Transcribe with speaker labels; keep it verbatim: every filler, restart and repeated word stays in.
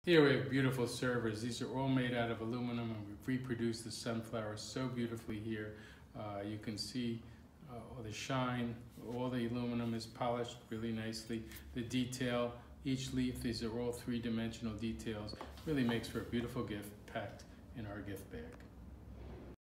Speaker 1: Here we have beautiful servers. These are all made out of aluminum, and we've reproduced the sunflower so beautifully here. Uh, you can see uh, all the shine, all the aluminum is polished really nicely. The detail, each leaf, these are all three-dimensional details. Really makes for a beautiful gift packed in our gift bag.